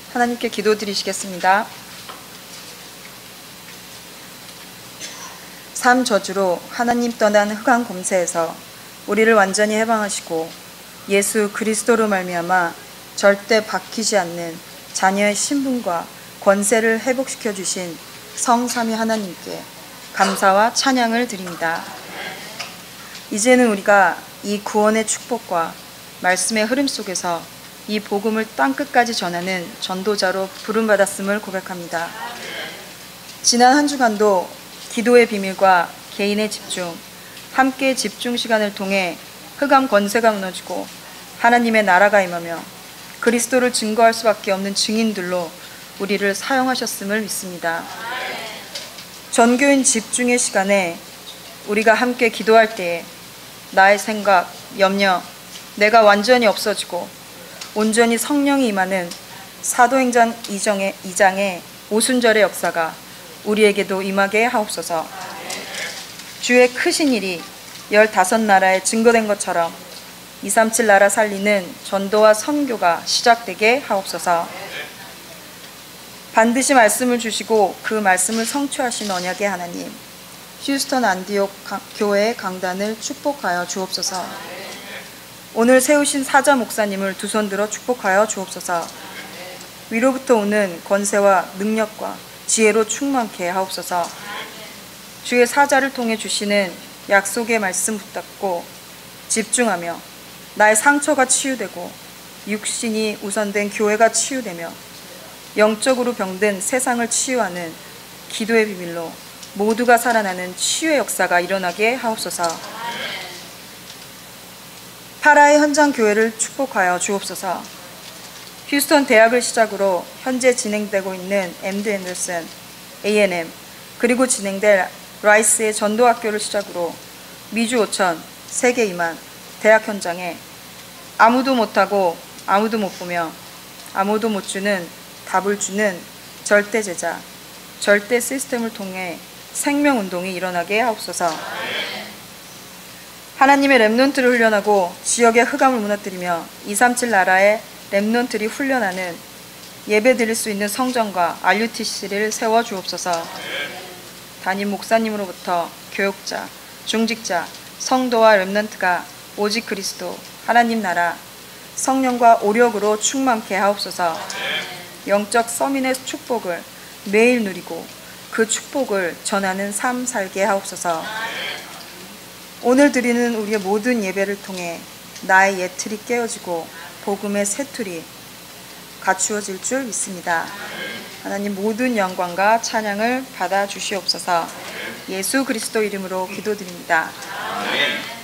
하나님께 기도드리시겠습니다. 삶 저주로 하나님 떠난 흑암 검세에서 우리를 완전히 해방하시고 예수 그리스도로 말미암아 절대 바뀌지 않는 자녀의 신분과 권세를 회복시켜 주신 성삼위 하나님께 감사와 찬양을 드립니다. 이제는 우리가 이 구원의 축복과 말씀의 흐름 속에서 이 복음을 땅끝까지 전하는 전도자로 부름받았음을 고백합니다. 지난 한 주간도 기도의 비밀과 개인의 집중, 함께 집중 시간을 통해 흑암 권세가 무너지고 하나님의 나라가 임하며 그리스도를 증거할 수밖에 없는 증인들로 우리를 사용하셨음을 믿습니다. 전교인 집중의 시간에 우리가 함께 기도할 때에 나의 생각, 염려, 내가 완전히 없어지고 온전히 성령이 임하는 사도행전 2장의 오순절의 역사가 우리에게도 임하게 하옵소서. 주의 크신 일이 15나라에 증거된 것처럼 237 나라 살리는 전도와 선교가 시작되게 하옵소서. 반드시 말씀을 주시고 그 말씀을 성취하신 언약의 하나님, 휴스턴 안디옥 교회의 강단을 축복하여 주옵소서. 오늘 세우신 사자 목사님을 두 손 들어 축복하여 주옵소서. 위로부터 오는 권세와 능력과 지혜로 충만케 하옵소서. 주의 사자를 통해 주시는 약속의 말씀 붙잡고 집중하며 나의 상처가 치유되고 육신이 우선된 교회가 치유되며 영적으로 병든 세상을 치유하는 기도의 비밀로 모두가 살아나는 치유의 역사가 일어나게 하옵소서. 파라의 현장 교회를 축복하여 주옵소서. 휴스턴 대학을 시작으로 현재 진행되고 있는 MD 앤더슨, A&M, 그리고 진행될 라이스의 전도학교를 시작으로 미주 5천, 세계 2만, 대학 현장에 아무도 못하고 아무도 못 보며 아무도 못 주는 답을 주는 절대 제자, 절대 시스템을 통해 생명운동이 일어나게 하옵소서. 하나님의 렘넌트를 훈련하고 지역의 흑암을 무너뜨리며 237 나라의 렘넌트들이 훈련하는 예배 드릴 수 있는 성전과 RUTC를 세워주옵소서. 담임 목사님으로부터 교육자, 중직자, 성도와 렘넌트가 오직 그리스도, 하나님 나라, 성령과 오력으로 충만케 하옵소서. 영적 서민의 축복을 매일 누리고 그 축복을 전하는 삶 살게 하옵소서. 오늘 드리는 우리의 모든 예배를 통해 나의 옛 틀이 깨어지고 복음의 새 틀이 갖추어질 줄 믿습니다. 하나님 모든 영광과 찬양을 받아 주시옵소서. 예수 그리스도 이름으로 기도드립니다.